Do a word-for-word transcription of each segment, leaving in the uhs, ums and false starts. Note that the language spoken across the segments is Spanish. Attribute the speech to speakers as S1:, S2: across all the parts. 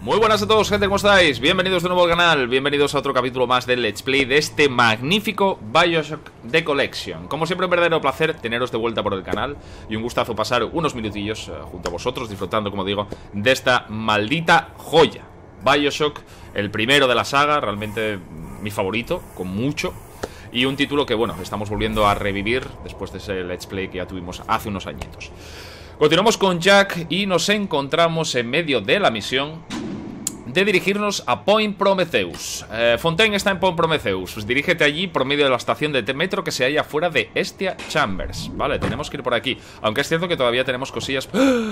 S1: Muy buenas a todos, gente, ¿cómo estáis? Bienvenidos de nuevo al canal, bienvenidos a otro capítulo más del Let's Play de este magnífico BioShock The Collection. Como siempre, un verdadero placer teneros de vuelta por el canal y un gustazo pasar unos minutillos uh, junto a vosotros, disfrutando, como digo, de esta maldita joya. BioShock, el primero de la saga, realmente mi favorito, con mucho. Y un título que, bueno, estamos volviendo a revivir después de ese Let's Play que ya tuvimos hace unos añitos. Continuamos con Jack y nos encontramos en medio de la misión de dirigirnos a Point Prometheus. eh, Fontaine está en Point Prometheus. Pues dirígete allí por medio de la estación de metro que se halla fuera de Hestia Chambers. Vale, tenemos que ir por aquí. Aunque es cierto que todavía tenemos cosillas.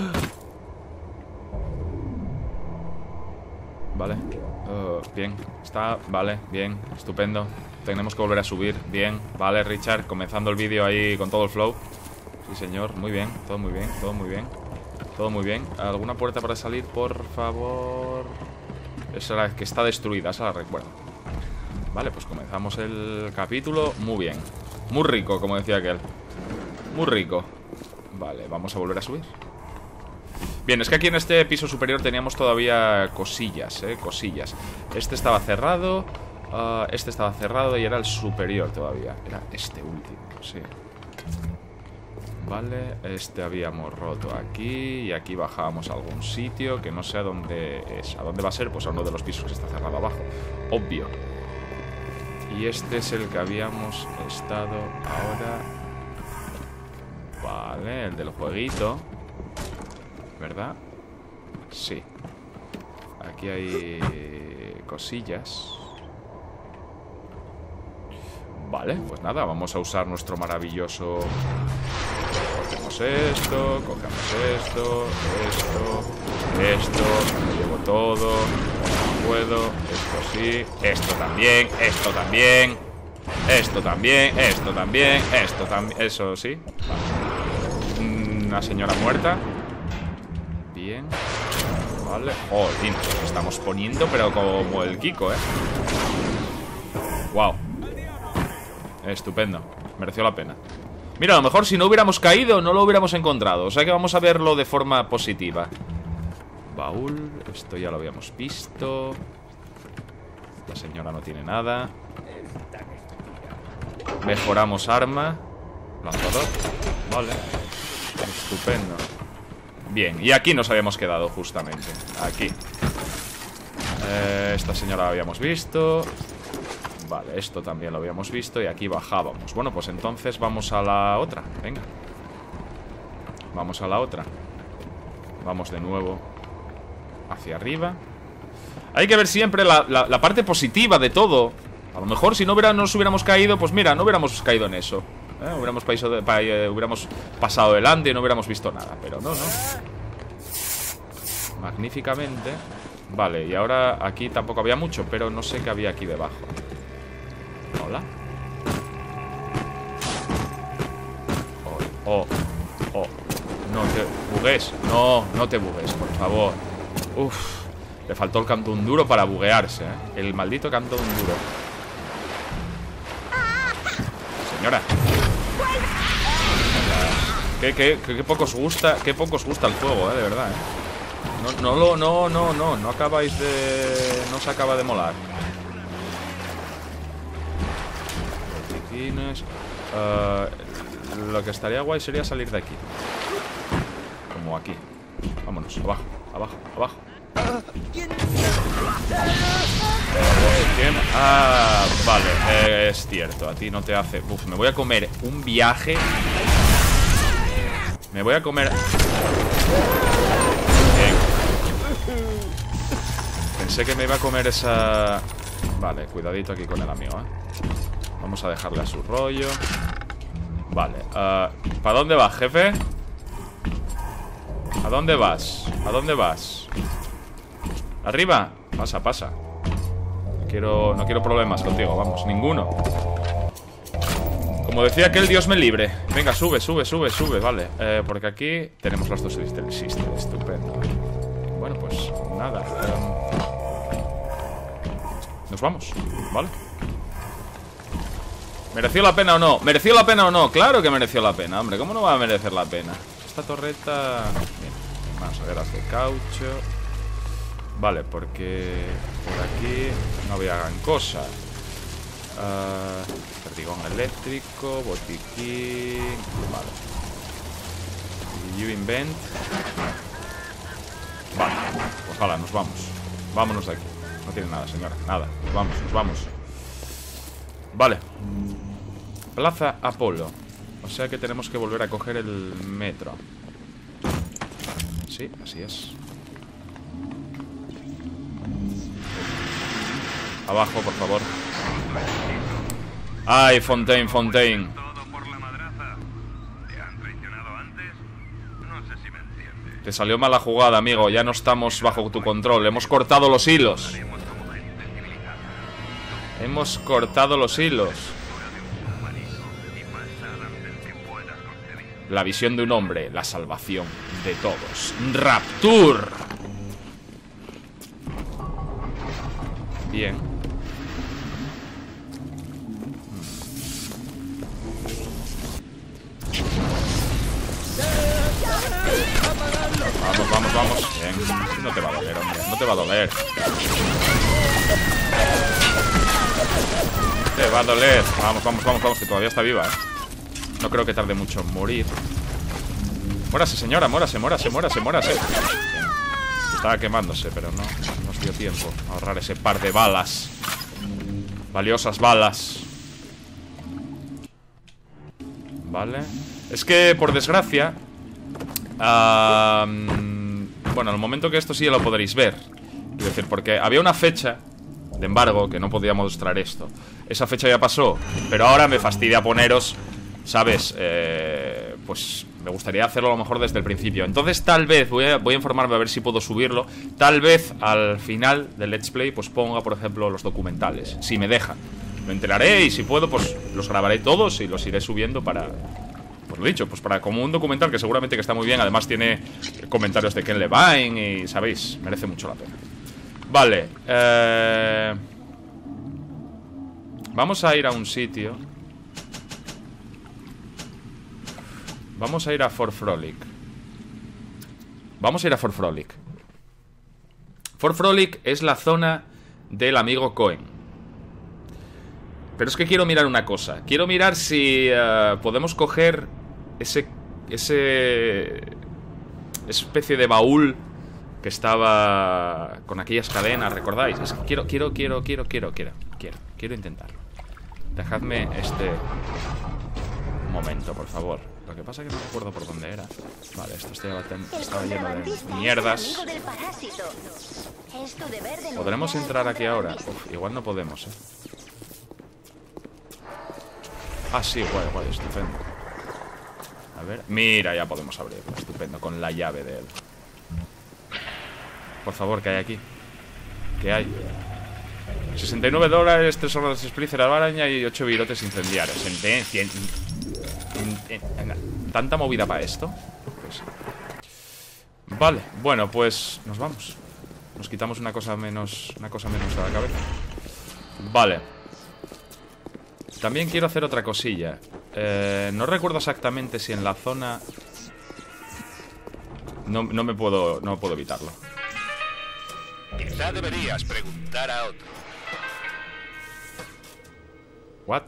S1: Vale, uh, bien, está, vale, bien, estupendo. Tenemos que volver a subir, bien. Vale, Richard, comenzando el vídeo ahí con todo el flow. Sí, señor, muy bien, todo muy bien, todo muy bien. Todo muy bien. ¿Alguna puerta para salir, por favor? Esa es la que está destruida, esa la recuerdo. Vale, pues comenzamos el capítulo. Muy bien, muy rico, como decía aquel. Muy rico. Vale, vamos a volver a subir. Bien, es que aquí en este piso superior teníamos todavía cosillas, eh, cosillas. Este estaba cerrado, uh, este estaba cerrado y era el superior todavía. Era este último, sí. Vale, este habíamos roto aquí y aquí bajábamos a algún sitio que no sé a dónde es. ¿A dónde va a ser? Pues a uno de los pisos que está cerrado abajo. Obvio. Y este es el que habíamos estado ahora. Vale, el del jueguito, ¿verdad? Sí. Aquí hay cosillas. Vale, pues nada, vamos a usar nuestro maravilloso... Cogemos esto, cogemos esto, esto, esto, lo llevo todo, no puedo, esto sí, esto también, esto también, esto también, esto también, esto también, eso sí. Vale. Una señora muerta. Bien. Vale. Oh, nos estamos poniendo, pero como el Kiko, ¿eh? Wow. Estupendo, mereció la pena. Mira, a lo mejor si no hubiéramos caído no lo hubiéramos encontrado. O sea que vamos a verlo de forma positiva. Baúl, esto ya lo habíamos visto. La señora no tiene nada. Mejoramos arma. Lanzador. Vale. Estupendo. Bien, y aquí nos habíamos quedado justamente. Aquí. eh, Esta señora la habíamos visto. Vale, esto también lo habíamos visto y aquí bajábamos. Bueno, pues entonces vamos a la otra. Venga. Vamos a la otra. Vamos de nuevo hacia arriba. Hay que ver siempre la, la, la parte positiva de todo. A lo mejor si no hubiera, nos hubiéramos caído, pues mira, no hubiéramos caído en eso, ¿eh? Hubiéramos, de, pa, eh, hubiéramos pasado delante y no hubiéramos visto nada. Pero no, no. Magníficamente. Vale, y ahora aquí tampoco había mucho, pero no sé qué había aquí debajo. Hola. Oh, oh, oh. No te bugues. No, no te bugues, por favor. Uf, le faltó el canto un duro para buguearse, ¿eh? El maldito canto un duro. Señora. Qué, qué, qué, qué poco os gusta, qué poco os gusta el fuego, ¿eh? De verdad, ¿eh? No, no, lo, no, no, no, no acabáis de... No se acaba de molar. Uh, lo que estaría guay sería salir de aquí. Como aquí. Vámonos, abajo, abajo, abajo. ¿Quién? Ah, vale, eh, es cierto. A ti no te hace... Uf, me voy a comer un viaje. Me voy a comer... Bien. Pensé que me iba a comer esa... Vale, cuidadito aquí con el amigo, ¿eh? Vamos a dejarle a su rollo. Vale, uh, ¿para dónde vas, jefe? ¿A dónde vas? ¿A dónde vas? ¿Arriba? Pasa, pasa. No quiero, no quiero problemas contigo, vamos, ninguno. Como decía aquel, Dios me libre. Venga, sube, sube, sube, sube, vale. eh, Porque aquí tenemos las dos System, estupendo. Bueno, pues nada, um, nos vamos, ¿vale? ¿Mereció la pena o no? ¿Mereció la pena o no? Claro que mereció la pena, hombre. ¿Cómo no va a merecer la pena? Esta torreta... Bien, mangueras de caucho. Vale, porque por aquí no había gran cosa. uh, Perdigón eléctrico, botiquín. Vale. You invent. Vale, pues hala, nos vamos. Vámonos de aquí. No tiene nada, señora, nada. Nos vamos, nos vamos. Vale. Plaza Apolo. O sea que tenemos que volver a coger el metro. Sí, así es. Abajo, por favor. Ay, Fontaine, Fontaine. Te salió mala jugada, amigo. Ya no estamos bajo tu control. Hemos cortado los hilos. Hemos cortado los hilos. La visión de un hombre, la salvación de todos. Rapture. Bien. Vamos, vamos, vamos. Bien. No te va a doler, hombre. No te va a doler. Te va a doler. Vamos, vamos, vamos, vamos. Que todavía está viva, ¿eh? No creo que tarde mucho en morir. Muérase, señora. Muérase, muérase, muérase, muérase. Estaba quemándose, pero no nos dio tiempo a ahorrar ese par de balas. Valiosas balas. Vale. Es que, por desgracia... Um, bueno, al momento que esto sí ya lo podréis ver. Quiero decir, porque había una fecha de embargo que no podía mostrar esto. Esa fecha ya pasó, pero ahora me fastidia poneros, ¿sabes? Eh, pues me gustaría hacerlo a lo mejor desde el principio. Entonces tal vez, voy a, voy a informarme a ver si puedo subirlo. Tal vez al final del Let's Play pues ponga, por ejemplo, los documentales, si me dejan. Me enteraré y si puedo pues los grabaré todos y los iré subiendo para... Pues lo dicho, pues para como un documental que seguramente que está muy bien. Además tiene comentarios de Ken Levine y, ¿sabéis? Merece mucho la pena. Vale, eh... vamos a ir a un sitio. Vamos a ir a Fort Frolic. Vamos a ir a Fort Frolic. Fort Frolic es la zona del amigo Cohen. Pero es que quiero mirar una cosa. Quiero mirar si uh, podemos coger ese, ese especie de baúl que estaba con aquellas cadenas, ¿recordáis? Es que quiero, quiero, quiero, quiero, quiero, quiero, quiero, quiero intentarlo. Dejadme este momento, por favor. Lo que pasa es que no recuerdo por dónde era. Vale, esto estaba, estaba lleno de mierdas. ¿Podremos entrar aquí ahora? Uf, igual no podemos, ¿eh? Ah, sí, guay, guay, estupendo. A ver, mira, ya podemos abrirlo. Estupendo, con la llave de él. Por favor, ¿qué hay aquí? ¿Qué hay? sesenta y nueve dólares, tres horas de splicer a la araña y ocho virotes incendiarios. Sentencia. ¿Tanta movida para esto? Pues... Vale, bueno, pues nos vamos. Nos quitamos una cosa menos, una cosa menos a la cabeza. Vale. También quiero hacer otra cosilla. eh, No recuerdo exactamente si en la zona... No, no me puedo, no puedo evitarlo.
S2: Quizá deberías preguntar a otro.
S1: ¿What?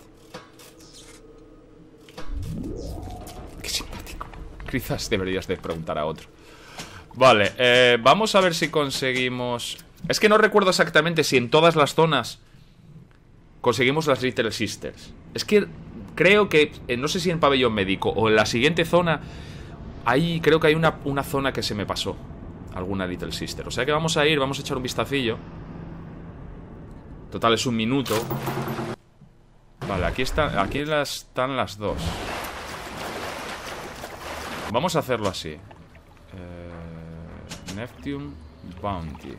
S1: Qué simpático. Quizás deberías de preguntar a otro. Vale, eh, vamos a ver si conseguimos... Es que no recuerdo exactamente si en todas las zonas conseguimos las Little Sisters. Es que creo que, eh, no sé si en pabellón médico o en la siguiente zona, ahí creo que hay una, una zona que se me pasó. Alguna Little Sister. O sea que vamos a ir, vamos a echar un vistacillo. Total, es un minuto. Vale, aquí, está, aquí las, están las dos. Vamos a hacerlo así. eh, Neptune Bounty.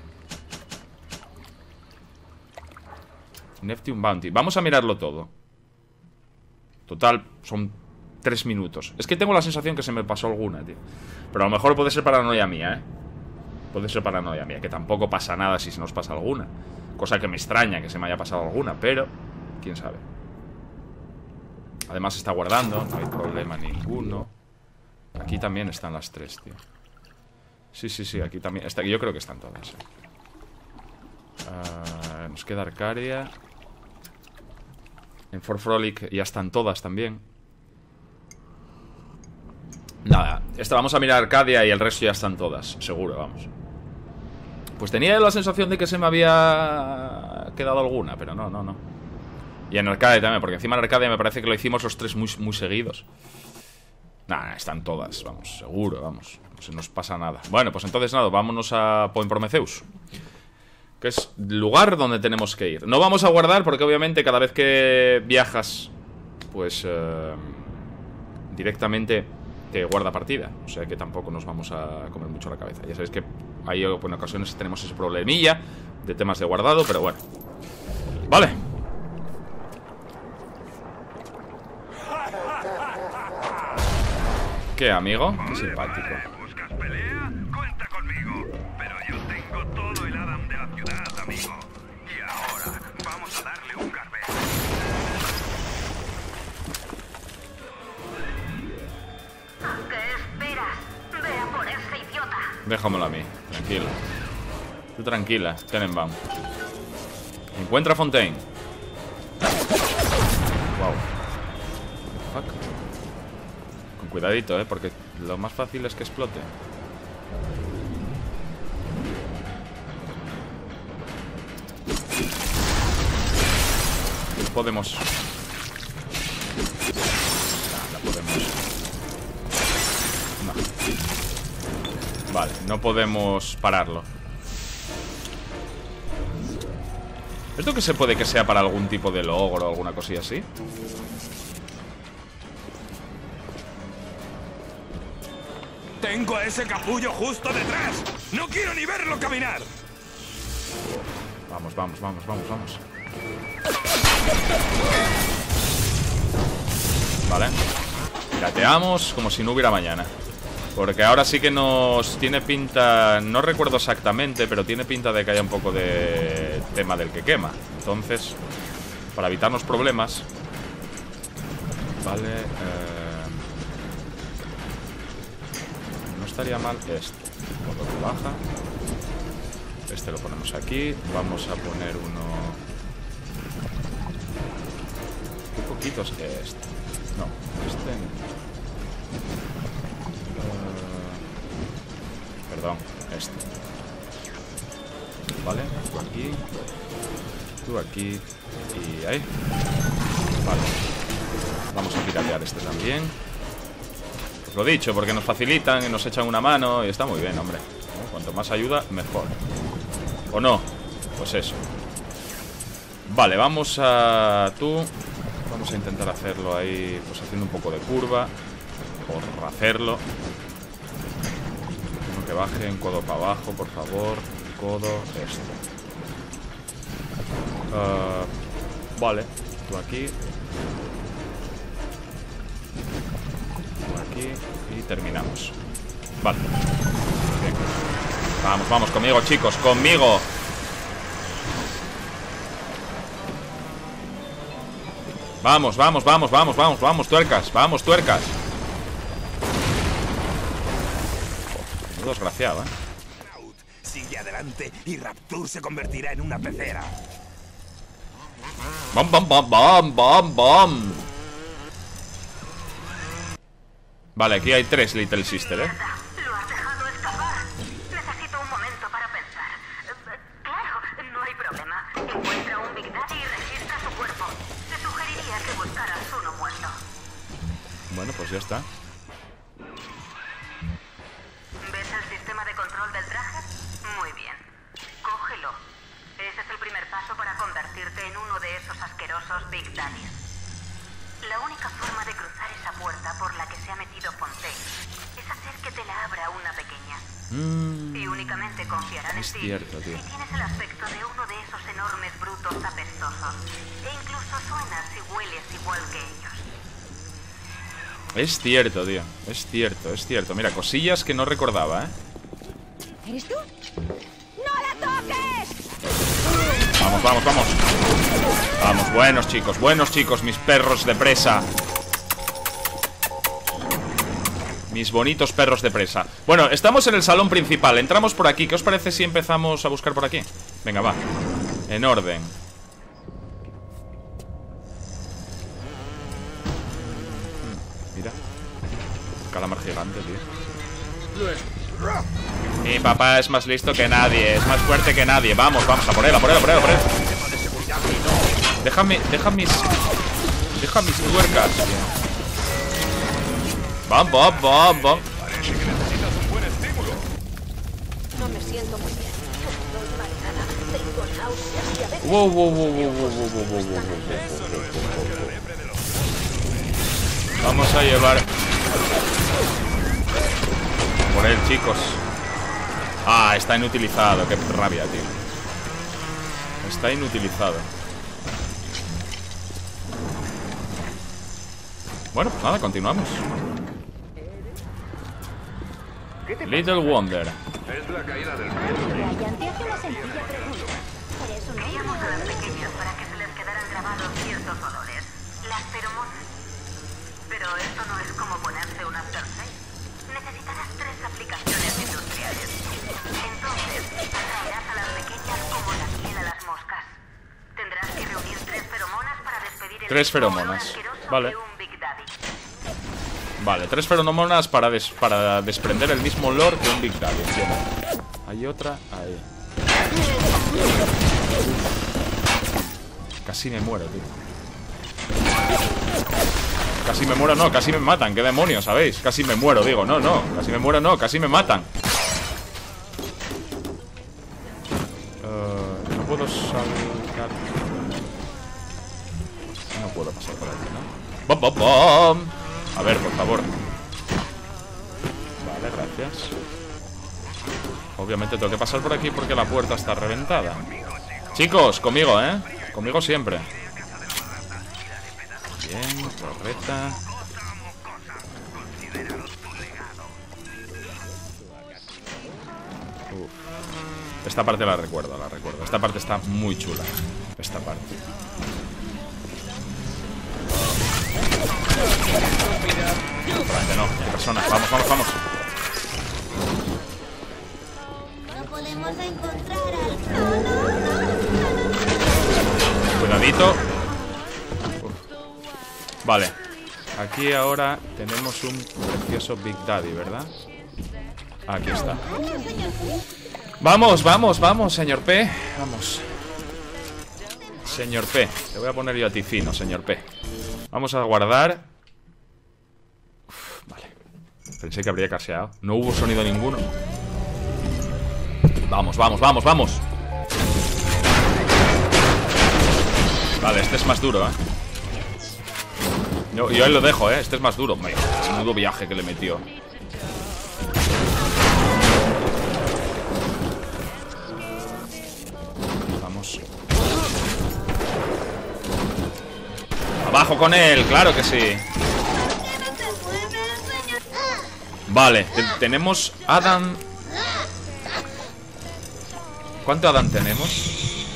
S1: Neptune Bounty. Vamos a mirarlo todo. Total, son tres minutos. Es que tengo la sensación que se me pasó alguna, tío. Pero a lo mejor puede ser paranoia mía, ¿eh? Puede ser paranoia mía. Que tampoco pasa nada si se nos pasa alguna. Cosa que me extraña que se me haya pasado alguna. Pero, quién sabe. Además está guardando. No hay problema ninguno. Aquí también están las tres, tío. Sí, sí, sí, aquí también está, yo creo que están todas, ¿eh? Nos queda Arcadia. En Fort Frolic ya están todas también. Nada, esta, vamos a mirar Arcadia y el resto ya están todas, seguro, vamos. Pues tenía la sensación de que se me había quedado alguna, pero no, no, no. Y en Arcadia también, porque encima en Arcadia me parece que lo hicimos los tres muy, muy seguidos. Nada, están todas, vamos, seguro, vamos. No se nos pasa nada. Bueno, pues entonces nada, vámonos a Point Prometheus, que es el lugar donde tenemos que ir. No vamos a guardar porque obviamente cada vez que viajas, pues eh, directamente te guarda partida. O sea que tampoco nos vamos a comer mucho la cabeza. Ya sabéis que ahí en ocasiones tenemos ese problemilla de temas de guardado, pero bueno. Vale. ¿Qué, amigo? Qué simpático.
S2: ¿Buscas pelea? Cuenta conmigo. Pero yo tengo todo el Adam de la ciudad, amigo. Y ahora vamos a darle un garbeo.
S3: ¿Qué esperas? Ve a por ese idiota.
S1: Déjamelo a mí, tranquilo. Tú tranquila, Tenenbaum. Encuentra a Fontaine. Wow. Fuck. Con cuidadito, eh, porque lo más fácil es que explote. Podemos. No, no podemos. No. Vale, no podemos pararlo. ¿Esto que se puede que sea para algún tipo de logro o alguna cosilla así?
S2: Tengo a ese capullo justo detrás. No quiero ni verlo caminar.
S1: Vamos, vamos, vamos, vamos, vamos. Vale. Pirateamos como si no hubiera mañana. Porque ahora sí que nos tiene pinta... No recuerdo exactamente, pero tiene pinta de que haya un poco de tema del que quema. Entonces, para evitarnos problemas... Vale... Eh... No estaría mal este. Modo que baja. Este lo ponemos aquí. Vamos a poner uno... Un poquito es este. No, este no. Perdón, este. Vale, tú aquí. Tú aquí. Y ahí. Vale. Vamos a piratear este también. Os lo he dicho, porque nos facilitan y nos echan una mano. Y está muy bien, hombre. Cuanto más ayuda, mejor. ¿O no? Pues eso. Vale, vamos a... Tú. Vamos a intentar hacerlo ahí, pues haciendo un poco de curva. Por hacerlo. Que bajen, codo para abajo, por favor. Codo, esto. Uh, vale, tú aquí. Tú aquí. Y terminamos. Vale. Bien. Vamos, vamos, conmigo, chicos, conmigo. Vamos, vamos, vamos, vamos, vamos, vamos, tuercas. Vamos, tuercas. Desgraciado, ¿eh?
S2: Sigue adelante y Rapture se convertirá en una pecera.
S1: ¡Bam, bam, bam, bam, bam, bam! Vale, aquí hay tres Little Sister, ¿eh?
S3: Lo has dejado escapar. Necesito un momento para pensar. Claro, no hay problema. Encuentra un Big Daddy y registra su cuerpo. Te sugeriría que buscaras uno muerto.
S1: Bueno, pues ya está.
S3: ¿Ves el sistema de control del traje? Muy bien. Cógelo. Ese es el primer paso para convertirte en uno de esos asquerosos Big Daddies. La única forma de cruzar esa puerta por la que se ha metido Fontaine es hacer que te la abra una pequeña.
S1: Mm.
S3: Y únicamente confiarán en
S1: Es
S3: ti
S1: cierto, tío.
S3: si tienes el aspecto de uno de esos enormes brutos apestosos. E incluso suenas y hueles igual que ellos.
S1: Es cierto, tío. Es cierto, es cierto. Mira, cosillas que no recordaba, ¿eh?
S4: ¿Eres tú? ¡No la toques!
S1: Vamos, vamos, vamos. Vamos, buenos chicos, buenos chicos, mis perros de presa. Mis bonitos perros de presa. Bueno, estamos en el salón principal. Entramos por aquí. ¿Qué os parece si empezamos a buscar por aquí? Venga, va. En orden. Mira. Calamar gigante, tío. Mi papá es más listo que nadie. Es más fuerte que nadie. Vamos, vamos, a por él, a por él, a por él, a por él. Déjame, deja mis... Deja mis tuercas. Bam, bam, bam, bam.
S4: No me siento muy bien. Estoy mareada. Tengo náuseas y a veces...
S1: Wow, wow, wow, wow, wow, wow, wow, wow, wow, wow. Vamos a llevar por él, chicos. Ah, está inutilizado. Qué rabia, tío. Está inutilizado. Bueno, pues nada, continuamos. Little Wonder.
S2: Es la caída del
S4: Ryan, te hace una sencilla pregunta. ¿Eres un
S3: Veíamos a las pequeñas para que se les quedaran grabados ciertos olores. Las feromonas. Pero esto no es como ponerse un after sex. Necesitarás tres aplicaciones industriales. Entonces, atraerás a las pequeñas como la miel a las moscas. Tendrás que reunir tres feromonas para despedir el
S1: Tres
S3: mismo olor
S1: feromonas.
S3: asqueroso
S1: Vale.
S3: de un Big Daddy.
S1: Vale, tres feromonas para, des para desprender el mismo olor que un Big Daddy. Entiendo. Hay otra ahí. Casi me muero, tío. Casi me muero, no, casi me matan. ¿Qué demonios, sabéis? Casi me muero, digo, no, no. Casi me muero, no, casi me matan. Uh, no puedo saltar. No puedo pasar por aquí, ¿no? ¡Bom, bom, bom! A ver, por favor. Vale, gracias. Obviamente tengo que pasar por aquí porque la puerta está reventada. Chicos, conmigo, ¿eh? Conmigo siempre. Bien, torreta. Uf. Esta parte la recuerdo, la recuerdo. Esta parte está muy chula. Esta parte. Vale, no, hay personas. Vamos, vamos, vamos.
S4: No podemos encontrar al...
S1: Cuidadito. Uf. Vale. Aquí ahora tenemos un precioso Big Daddy, ¿verdad? Aquí está. Vamos, vamos, vamos, señor P. Vamos. Señor P. Te voy a poner yo a ti fino, señor P. Vamos a guardar. Uf, vale. Pensé que habría caseado. No hubo sonido ninguno. Vamos, vamos, vamos, vamos. Vale, este es más duro, ¿eh? Yo, yo ahí lo dejo, ¿eh? Este es más duro. Vaya, menudo viaje que le metió. Vamos. Abajo con él, claro que sí. Vale, te tenemos Adam. ¿Cuánto Adam tenemos?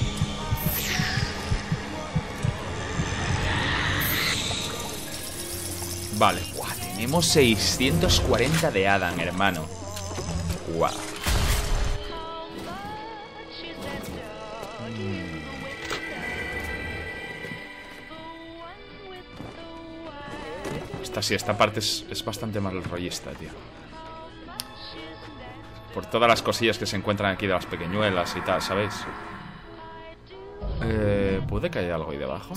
S1: Vale, Buah, tenemos seiscientos cuarenta de Adam, hermano. Guau. Esta sí, esta parte es, es bastante mal rollista, tío. Por todas las cosillas que se encuentran aquí de las pequeñuelas y tal, ¿sabéis? Eh, ¿Puede que haya algo ahí debajo?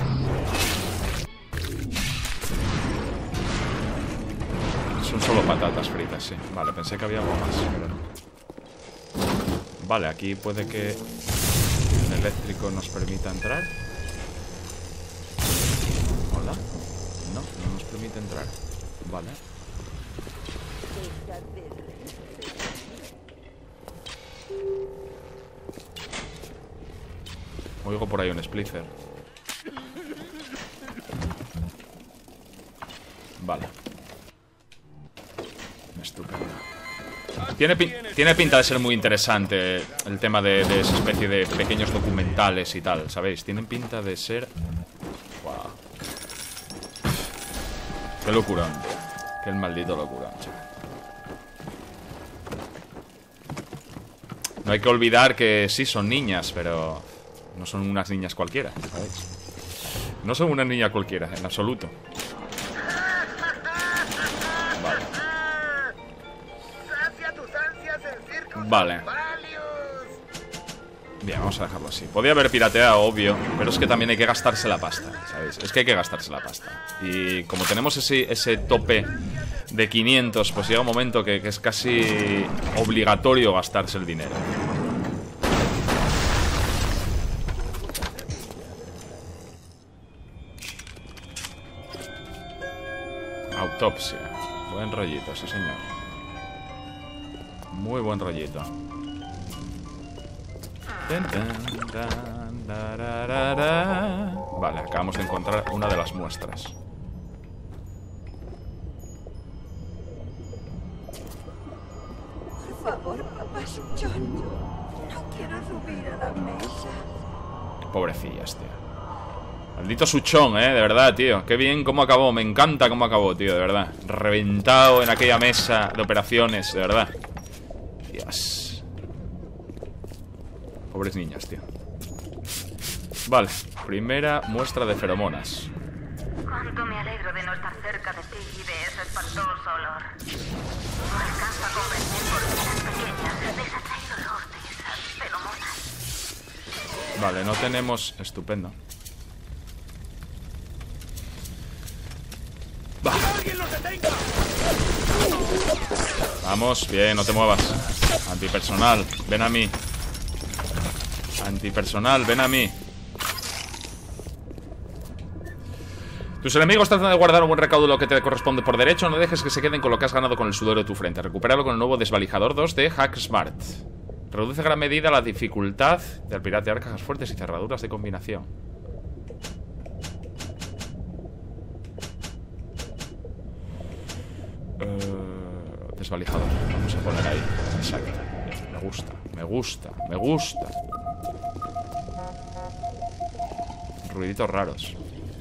S1: Son solo patatas fritas, sí. Vale, pensé que había algo más, pero no. Vale, aquí puede que el eléctrico nos permita entrar. Hola. No, no nos permite entrar. Vale. Oigo por ahí un splicer. Vale. Estupendo. Tiene, pin tiene pinta de ser muy interesante el tema de, de esa especie de pequeños documentales y tal, ¿sabéis? Tienen pinta de ser... Wow. Qué locurón. Qué maldito locurón, chico. No hay que olvidar que sí son niñas, pero... No son unas niñas cualquiera, ¿sabéis? No son una niña cualquiera, en absoluto. Vale. Vale. Bien, vamos a dejarlo así. Podía haber pirateado, obvio, pero es que también hay que gastarse la pasta, ¿sabéis? Es que hay que gastarse la pasta. Y como tenemos ese, ese tope de quinientos, pues llega un momento que, que es casi obligatorio gastarse el dinero. Autopsia. Buen rollito, sí señor. Muy buen rollito. Vale, acabamos de encontrar una de las muestras.
S4: Por favor, papá Suchón. No quiero subir a la mesa.
S1: Pobrecillas, tío. Maldito Suchón, eh, de verdad, tío. Qué bien cómo acabó, me encanta cómo acabó, tío, de verdad. Reventado en aquella mesa de operaciones, de verdad. Dios. Pobres niñas, tío. Vale, primera muestra de feromonas.
S3: Cuánto me alegro de no estar cerca de ti y de ese espantoso olor. No alcanzo a comprender por qué las pequeñas les atrae el olor de esas feromonas.
S1: Vale, no tenemos... Estupendo. Va. Vamos, bien, no te muevas. Antipersonal, ven a mí. Antipersonal, ven a mí. Tus enemigos tratan de guardar un buen recaudo de lo que te corresponde por derecho. No dejes que se queden con lo que has ganado con el sudor de tu frente. Recupéralo con el nuevo desvalijador dos de Hack Smart. Reduce en gran medida la dificultad del piratear cajas fuertes y cerraduras de combinación. uh, Desvalijador. Vamos a poner ahí. Exacto. Me gusta, me gusta, me gusta. Ruiditos raros.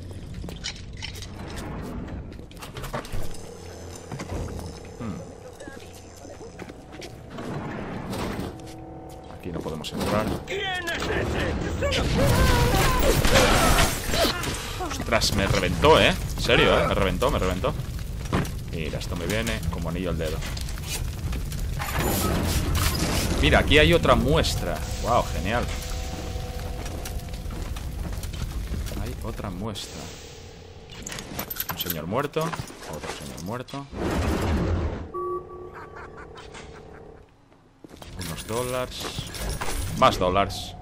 S1: hmm. Aquí no podemos entrar. Ostras, me reventó, eh. En serio, eh. Me reventó, me reventó. Mira, esto me viene como anillo al dedo. Mira, aquí hay otra muestra. Wow, genial. Hay otra muestra. Un señor muerto. Otro señor muerto. Unos dólares. Más dólares.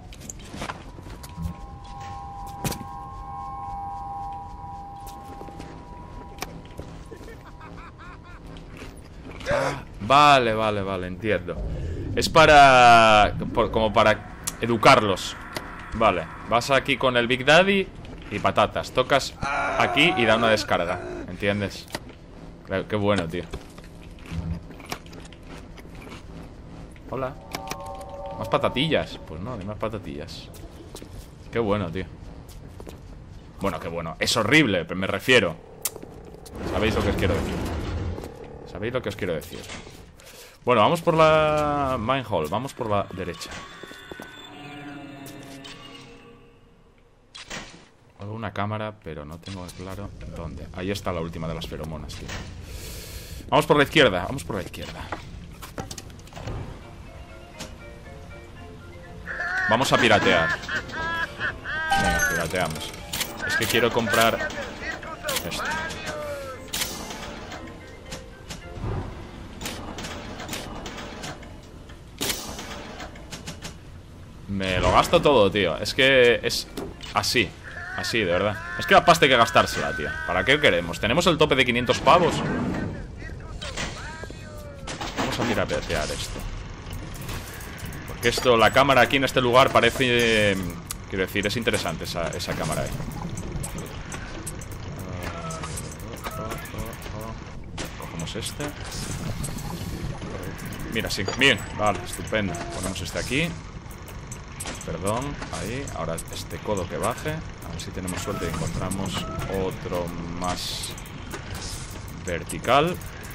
S1: Ah, vale, vale, vale, entiendo. Es para... Por, como para educarlos. Vale, vas aquí con el Big Daddy y patatas. Tocas aquí y da una descarga. ¿Entiendes? Qué bueno, tío. Hola. ¿Más patatillas? Pues no, ni más patatillas. Qué bueno, tío. Bueno, qué bueno. Es horrible, pero me refiero. ¿Sabéis lo que os quiero decir? ¿Sabéis lo que os quiero decir? Bueno, vamos por la Mine Hall. Vamos por la derecha. Hago una cámara, pero no tengo claro dónde. Ahí está la última de las feromonas, tío. Vamos por la izquierda. Vamos por la izquierda. Vamos a piratear. Venga, pirateamos. Es que quiero comprar esto. Me lo gasto todo, tío. Es que es así. Así, de verdad. Es que la pasta hay que gastársela, tío. ¿Para qué queremos? Tenemos el tope de quinientos pavos. Vamos a piratear esto. Porque esto, la cámara aquí en este lugar parece... Quiero decir, es interesante esa, esa cámara ahí. Cogemos este. Mira, sí. Bien, vale, estupendo. Ponemos este aquí. Perdón, ahí. Ahora este codo que baje. A ver si tenemos suerte y encontramos otro más vertical.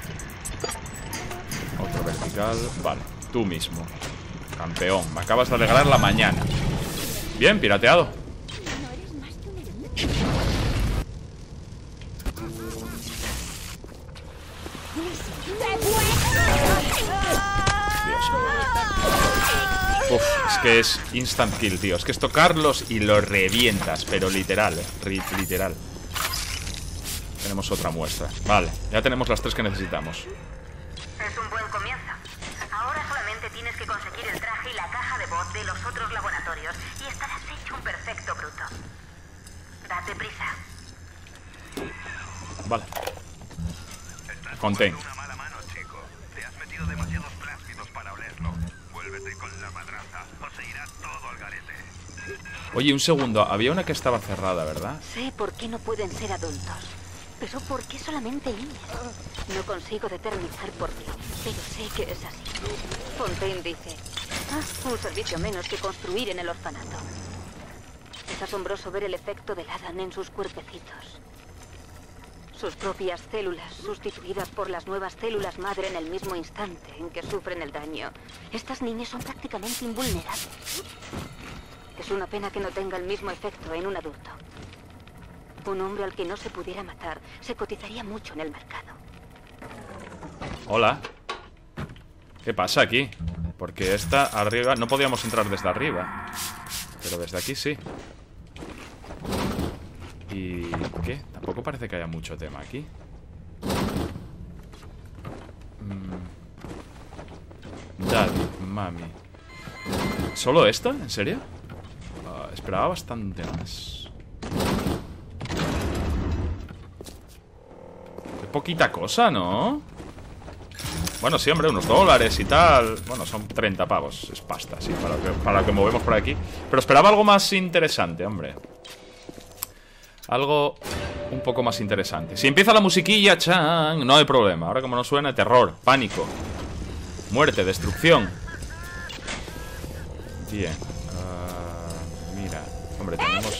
S1: Otro vertical. Vale, tú mismo. Campeón, me acabas de alegrar la mañana. Bien, pirateado. Uf, es que es instant kill, tío. Es que es tocarlos y los revientas. Pero literal, eh. Literal. Tenemos otra muestra. Vale, ya tenemos las tres que necesitamos.
S3: Es un buen comienzo. Ahora solamente tienes que conseguir el traje y la caja de voz de los otros laboratorios y estarás hecho un perfecto bruto. Date prisa.
S1: Vale.
S2: Estás
S1: Contain.
S2: jugando una mala mano, chico. Te has metido demasiados plásticos para olerlo. Vuélvete con la madraza o se irá todo al garete.
S1: Oye, un segundo. Había una que estaba cerrada, ¿verdad?
S5: Sé por qué no pueden ser adultos, pero ¿por qué solamente niños? No consigo determinar por qué, pero sé que es así. Fontaine dice, ah, un servicio menos que construir en el orfanato. Es asombroso ver el efecto del Adan en sus cuerpecitos. Sus propias células sustituidas por las nuevas células madre en el mismo instante en que sufren el daño. Estas niñas son prácticamente invulnerables. Es una pena que no tenga el mismo efecto en un adulto. Un hombre al que no se pudiera matar se cotizaría mucho en el mercado.
S1: Hola. ¿Qué pasa aquí? Porque esta arriba... No podíamos entrar desde arriba. Pero desde aquí sí. ¿Y qué? Tampoco parece que haya mucho tema aquí. mm. Daddy, mami. ¿Solo esto? ¿En serio? Uh, esperaba bastante más. Qué poquita cosa, ¿no? Bueno, sí, hombre, unos dólares y tal. Bueno, son treinta pavos. Es pasta, sí, para lo que, para lo que movemos por aquí. Pero esperaba algo más interesante, hombre. Algo un poco más interesante. Si empieza la musiquilla, chan, no hay problema. Ahora como no suena, terror, pánico, muerte, destrucción. Bien. uh, Mira, hombre, tenemos...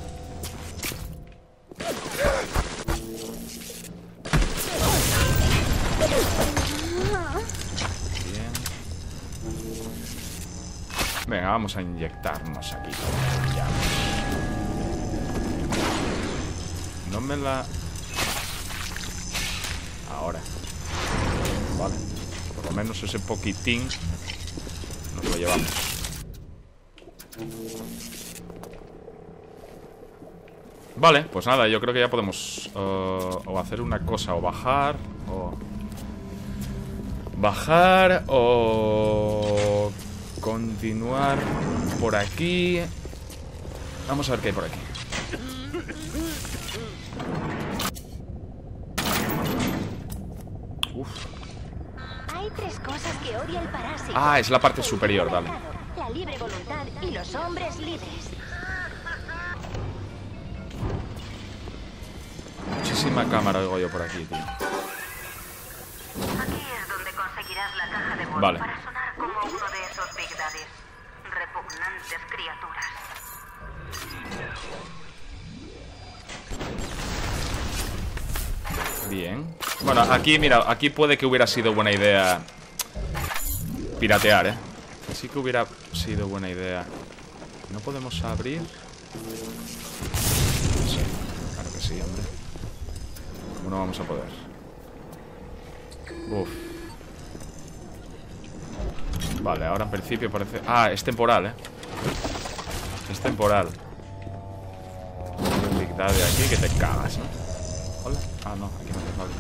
S1: Bien. Venga, vamos a inyectarnos aquí. Ya. No me la... Ahora. Vale. Por lo menos ese poquitín nos lo llevamos. Vale, pues nada, yo creo que ya podemos uh, o hacer una cosa, o bajar, o... Bajar, o... Continuar por aquí. Vamos a ver qué hay por aquí. Uf.
S5: Hay tres cosas que odia el parásito.
S1: Ah, es la parte superior, vale.
S5: La libre voluntad y los hombres libres.
S1: Muchísima cámara oigo yo por aquí, tío.
S3: Aquí es donde conseguirás la caja de voz
S1: Vale.
S3: para sonar como uno de esos Big Daddies. Repugnantes criaturas.
S1: Bien. Bueno, aquí, mira, aquí puede que hubiera sido buena idea piratear, ¿eh? Sí que hubiera sido buena idea. ¿No podemos abrir? Sí, claro que sí, hombre. ¿Cómo no vamos a poder? Uf. Vale, ahora en principio parece... Ah, es temporal, ¿eh? Es temporal. Hay un Big Daddy aquí que te cagas, ¿no? Hola. Ah, no, aquí no hace falta.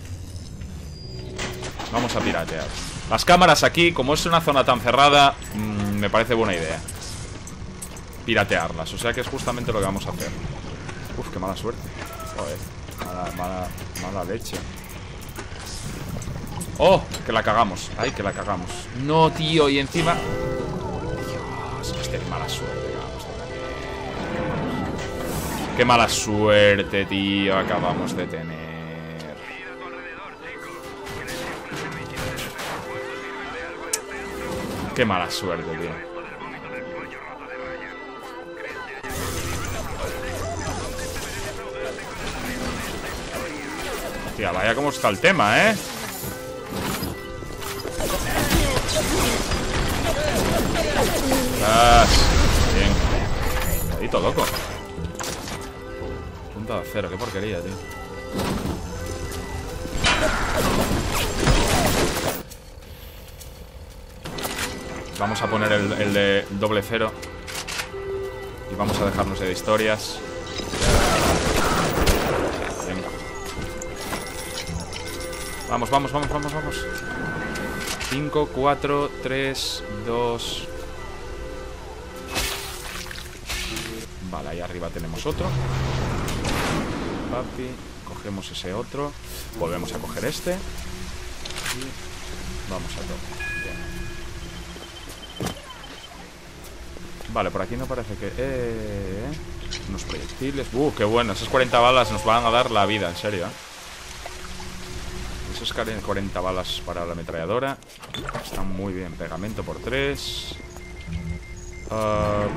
S1: Vamos a piratear. Las cámaras aquí, como es una zona tan cerrada, mmm, me parece buena idea piratearlas, o sea que es justamente lo que vamos a hacer. Uf, qué mala suerte. Joder, mala, mala, mala leche. Oh, que la cagamos. Ay, que la cagamos. No, tío, y encima... Dios, hostia, qué mala suerte. Qué mala suerte, tío, acabamos de tener. Qué mala suerte, tío. Hostia, vaya cómo está el tema, ¿eh? Ah, bien. Maldito loco. Punto de acero, qué porquería, tío. Vamos a poner el, el de doble cero. Y vamos a dejarnos de historias. Venga. Vamos, vamos, vamos, vamos, vamos. cinco, cuatro, tres, dos. Vale, ahí arriba tenemos otro. Papi. Cogemos ese otro. Volvemos a coger este. Y vamos a todo. Bien. Vale, por aquí no parece que... Eh, unos proyectiles. Uh, qué bueno. Esas cuarenta balas nos van a dar la vida, en serio, ¿eh? Esos cuarenta balas para la ametralladora. Están muy bien. Pegamento por tres. Uh...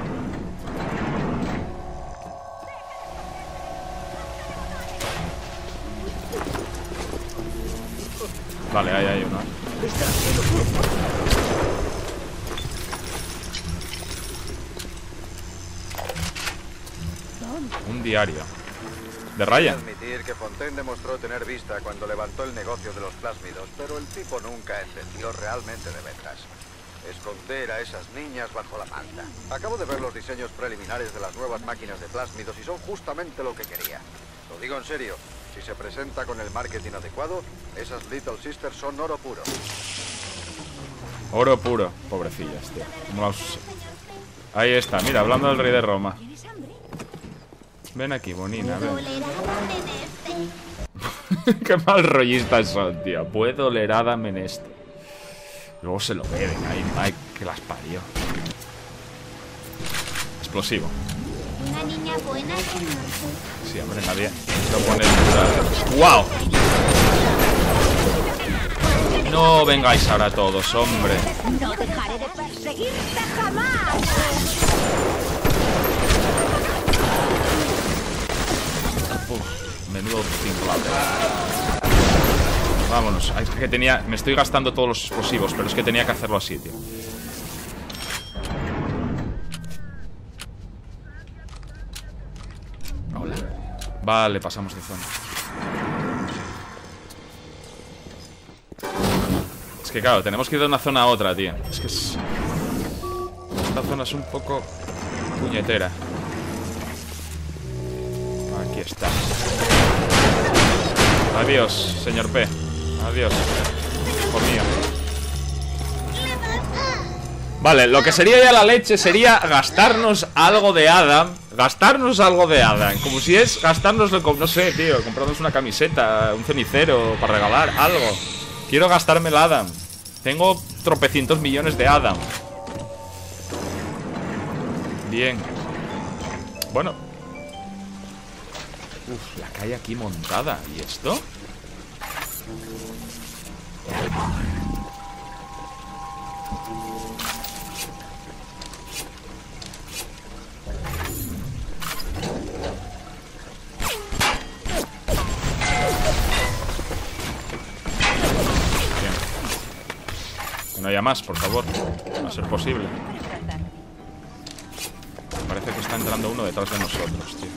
S1: Vale, ahí hay uno. Un diario. De Ryan.
S6: Admitir que Fontaine demostró tener vista cuando levantó el negocio de los plásmidos, pero el tipo nunca entendió realmente de letras. Esconder a esas niñas bajo la manta. Acabo de ver los diseños preliminares de las nuevas máquinas de plásmidos y son justamente lo que quería. Lo digo en serio. Si se presenta con el marketing adecuado, esas Little Sisters son oro puro.
S1: Oro puro. Pobrecillas, tío. Los... Ahí está. Mira, hablando del rey de Roma. Ven aquí, bonina, ven. Qué mal rollistas son, tío. Puedo olerada meneste. Luego se lo beben. Ahí, ay, que las parió. Explosivo.
S7: Una niña buena, señor.
S1: Sí, hombre, nadie lo pone en ¡wow! No vengáis ahora todos, hombre.
S4: No dejaré de perseguirte jamás.
S1: Uf, menudo tinglado. Vámonos. Es que tenía... Me estoy gastando todos los explosivos, pero es que tenía que hacerlo así, tío. Hola. Vale, pasamos de zona. Es que claro, tenemos que ir de una zona a otra, tío. Es que es... Esta zona es un poco puñetera. Aquí está. Adiós, señor P. Adiós. Por mío. Vale, lo que sería ya la leche sería gastarnos algo de Adam. Gastarnos algo de Adam. Como si es gastarnos, no sé, tío, comprarnos una camiseta, un cenicero para regalar, algo. Quiero gastarme el Adam. Tengo tropecientos millones de Adam. Bien. Bueno. Uf, la calle aquí montada. ¿Y esto? Que no haya más, por favor. A ser posible. Parece que está entrando uno detrás de nosotros, tío.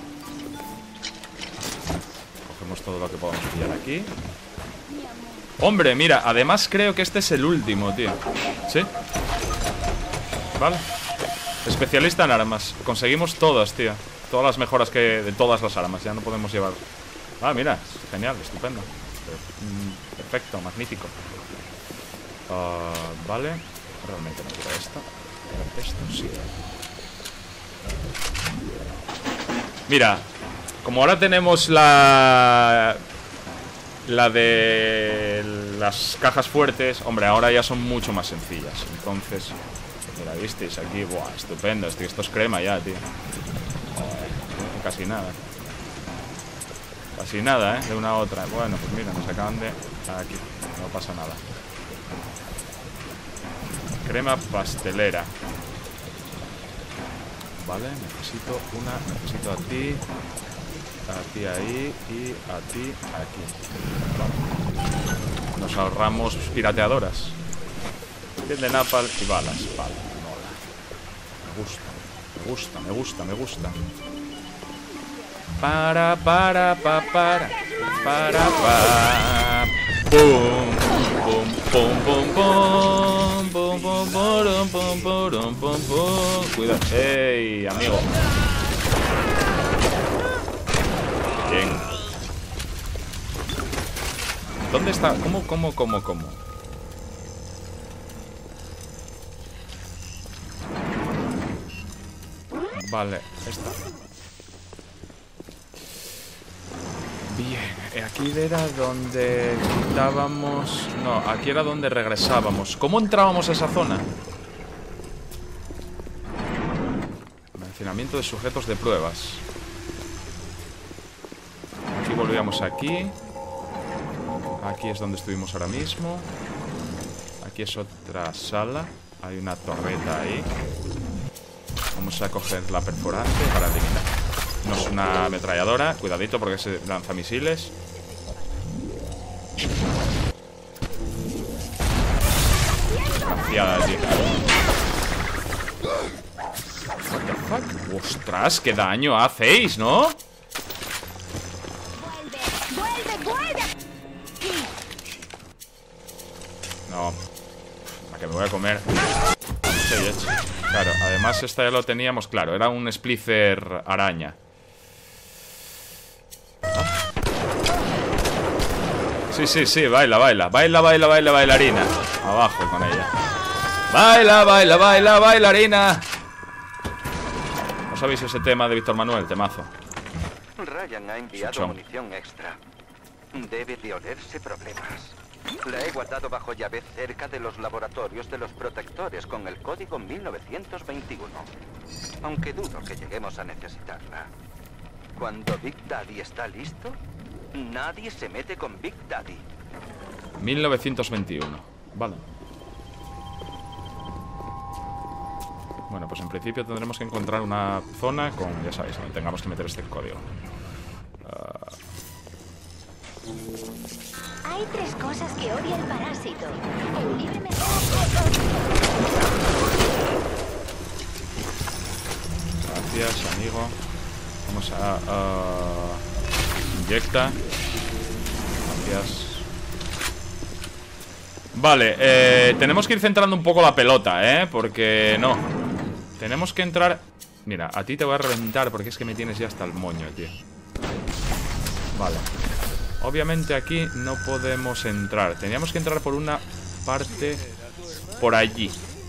S1: Cogemos todo lo que podamos pillar aquí. Hombre, mira, además creo que este es el último, tío. ¿Sí? Vale. Especialista en armas. Conseguimos todas, tío. Todas las mejoras que de todas las armas. Ya no podemos llevar. Ah, mira, genial, estupendo. Perfecto, magnífico. Uh, vale. Realmente no quiero esto. Esto sí. Mira, como ahora tenemos la... La de las cajas fuertes. Hombre, ahora ya son mucho más sencillas. Entonces, mira, visteis aquí. Buah, estupendo, esto, esto es crema ya, tío. Joder, casi nada. Casi nada, ¿eh? De una a otra. Bueno, pues mira, nos acaban de... Aquí, no pasa nada. Crema pastelera. Vale, necesito una... Necesito a ti... A ti ahí y a ti aquí. Vale. Nos ahorramos pirateadoras. Tiene napal y balas. Vale, mola. Me gusta. Me gusta, me gusta, me gusta. Para, para, pa, para. Para, pa. Pum, pum, pum, pum, pum. Pum, pum, pum, pum, pum, pum, pum. Cuidado. ¡Ey, amigo! Bien. ¿Dónde está? ¿Cómo, cómo, cómo, cómo? Vale, está. Bien, aquí era donde quitábamos... No, aquí era donde regresábamos. ¿Cómo entrábamos a esa zona? Mencionamiento de sujetos de pruebas. Aquí volvíamos aquí. Aquí es donde estuvimos ahora mismo. Aquí es otra sala. Hay una torreta ahí. Vamos a coger la perforante para eliminar. No es una ametralladora. Cuidadito porque se lanza misiles. Vaciada allí. What the fuck? ¡Ostras! ¡Qué daño hacéis!, ¿no? No. ¿A que me voy a comer? Sí, hecho. Claro, además esta ya lo teníamos, claro. Era un splicer araña. ¿Ah? Sí, sí, sí, baila, baila. Baila, baila, baila, bailarina. Abajo con ella. Baila, baila, baila, bailarina. ¿No sabéis ese tema de Víctor Manuel? Temazo.
S6: Ryan ha enviado
S1: Chuchón.
S6: munición extra. Debe de olerse problemas. La he guardado bajo llave cerca de los laboratorios de los protectores con el código mil novecientos veintiuno. Aunque dudo que lleguemos a necesitarla. Cuando Big Daddy está listo, nadie se mete con Big Daddy.
S1: mil novecientos veintiuno. Vale. Bueno, pues en principio tendremos que encontrar una zona con, ya sabéis, donde tengamos que meter este código. Uh...
S7: Hay tres cosas que odia el parásito. El libre mercado.
S1: Gracias, amigo. Vamos a... Uh... Inyecta. Gracias. Vale, eh, tenemos que ir centrando un poco la pelota, ¿eh? Porque no. Tenemos que entrar... Mira, a ti te voy a reventar porque es que me tienes ya hasta el moño, tío. Vale. Obviamente aquí no podemos entrar. Teníamos que entrar por una parte por allí.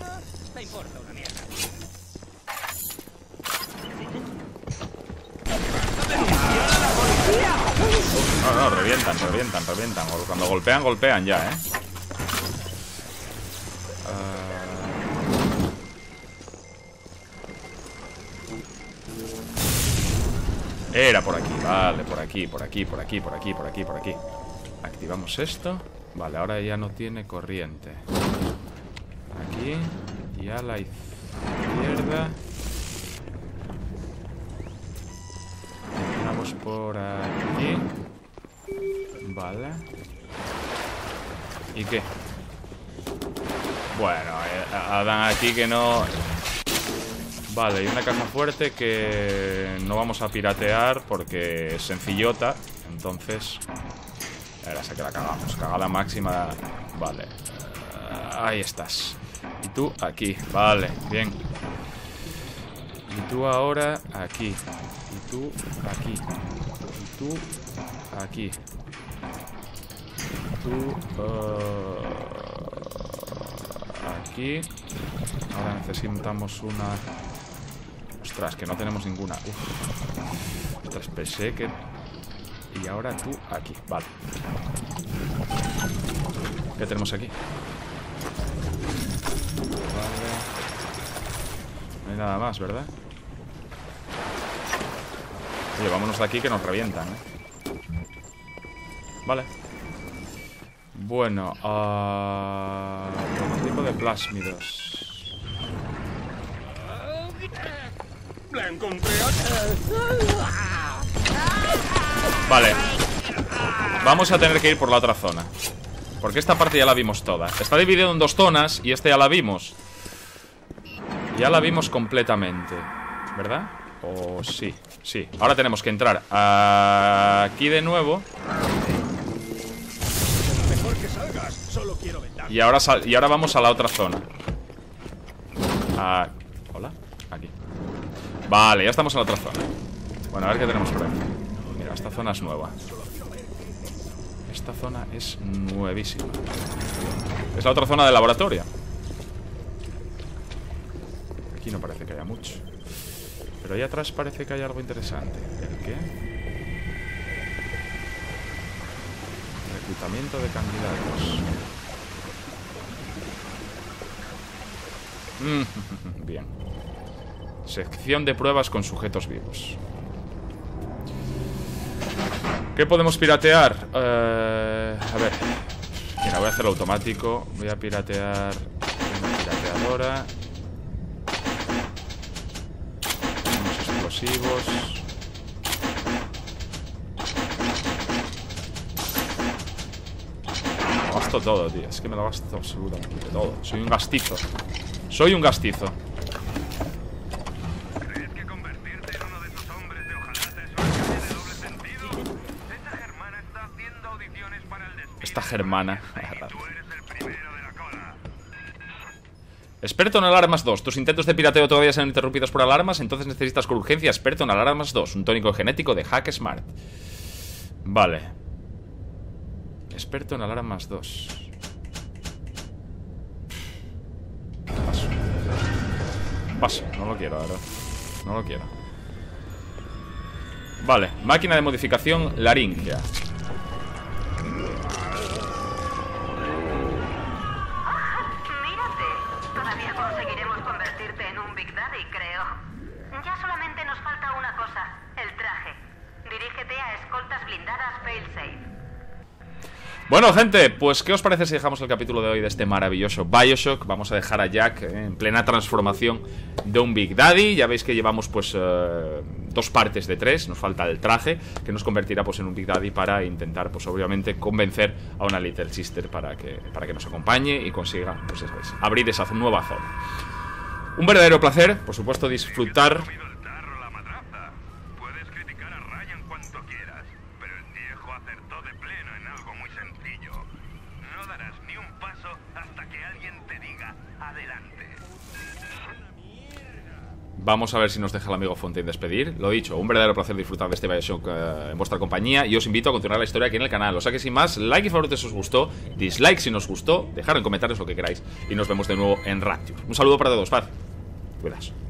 S1: No, no, revientan, revientan, revientan. Cuando golpean, golpean ya, ¿eh? Era por aquí, vale, por aquí, por aquí, por aquí, por aquí, por aquí, por aquí. Activamos esto. Vale, ahora ya no tiene corriente. Aquí. Y a la izquierda. Entramos por aquí. Vale. ¿Y qué? Bueno, eh, Adán aquí que no... Vale, y una carne fuerte que no vamos a piratear porque es sencillota. Entonces... Ahora sé que la cagamos. Cagada máxima. Vale. Uh, ahí estás. Y tú aquí. Vale, bien. Y tú ahora aquí. Y tú aquí. Y tú aquí. Y tú... Uh, aquí. Ahora necesitamos una... Ostras, que no tenemos ninguna. Uf. Ostras, pensé que... Y ahora tú aquí, vale. ¿Qué tenemos aquí? Vale. No hay nada más, ¿verdad? Oye, vámonos de aquí que nos revientan, ¿eh? Vale. Bueno, uh... tipo de plásmidos. Vale. Vamos a tener que ir por la otra zona. Porque esta parte ya la vimos toda. Está dividido en dos zonas y esta ya la vimos. Ya la vimos completamente. ¿verdad? O sí, sí. Ahora tenemos que entrar aquí de nuevo. Y ahora, sal y ahora vamos a la otra zona. Ah, ¿hola? Aquí. Vale, ya estamos en la otra zona. Bueno, a ver qué tenemos por aquí. Mira, esta zona es nueva. Esta zona es nuevísima. Es la otra zona del laboratorio. Aquí no parece que haya mucho. Pero ahí atrás parece que hay algo interesante. ¿El qué? Reclutamiento de candidatos. Mm, bien. Sección de pruebas con sujetos vivos. ¿Qué podemos piratear? Uh, a ver. Mira, voy a hacerlo automático. Voy a piratear una pirateadora. Unos explosivos. Me lo gasto todo, tío. Es que me lo gasto absolutamente todo. Soy un gastizo. Soy un gastizo.
S2: ¿Crees que convertirte en uno de esos hombres de hojalata es una especie de doble sentido? Esta germana está haciendo audiciones para el despido.
S1: Esta germana.
S2: Y tú eres el primero de la cola.
S1: Experto en alarmas dos. Tus intentos de pirateo todavía se han interrumpidos por alarmas, entonces necesitas con urgencia experto en alarmas dos. Un tónico genético de Hack Smart. Vale. Experto en alarmas dos. Paso. Paso. No lo quiero, la verdad. No lo quiero. Vale. Máquina de modificación laringia.
S3: Mírate, todavía conseguiremos convertirte en un Big Daddy, creo. Ya solamente nos falta una cosa, el traje. Dirígete a escoltas blindadas Failsafe.
S1: Bueno, gente, pues ¿qué os parece si dejamos el capítulo de hoy de este maravilloso Bioshock? Vamos a dejar a Jack eh, en plena transformación de un Big Daddy. Ya veis que llevamos pues eh, dos partes de tres. Nos falta el traje, que nos convertirá pues en un Big Daddy para intentar, pues obviamente, convencer a una Little Sister para que, para que nos acompañe y consiga, pues ya sabéis, abrir esa nueva zona. Un verdadero placer, por supuesto, disfrutar.
S2: El tarro, la madraza. Puedes criticar a Ryan cuanto quieras, pero el viejo acertó de pleno en algo muy sencillo. No darás ni un paso hasta que alguien te diga adelante.
S1: Vamos a ver si nos deja el amigo Fontaine despedir. Lo dicho, un verdadero placer disfrutar de este Bioshock uh, en vuestra compañía. Y os invito a continuar la historia aquí en el canal. O sea que sin más, like y favoritos si os gustó, dislike si nos gustó, dejar en comentarios lo que queráis. Y nos vemos de nuevo en Rapture. Un saludo para todos, paz. Cuidaos.